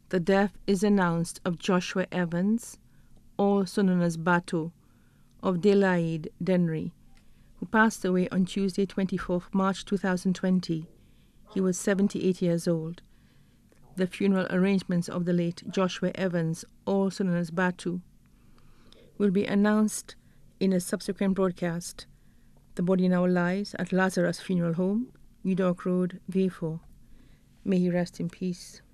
The death is announced of Joshua Evans, also known as Batu, of Delaide, Dennery, who passed away on Tuesday, 24th March 2020. He was 78 years old. The funeral arrangements of the late Joshua Evans, also known as Batu, will be announced in a subsequent broadcast. The body now lies at Lazarus Funeral Home, Meadowk Road, Vieux Fort. May he rest in peace.